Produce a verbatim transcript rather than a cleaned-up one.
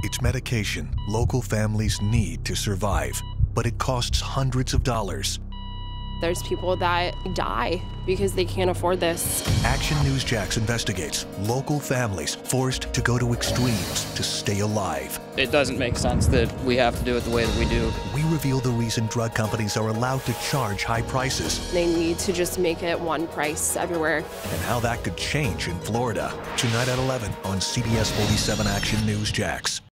It's medication local families need to survive, but it costs hundreds of dollars. There's people that die because they can't afford this. Action News Jax investigates local families forced to go to extremes to stay alive. It doesn't make sense that we have to do it the way that we do. We reveal the reason drug companies are allowed to charge high prices. They need to just make it one price everywhere. And how that could change in Florida. Tonight at eleven on C B S forty-seven Action News Jax.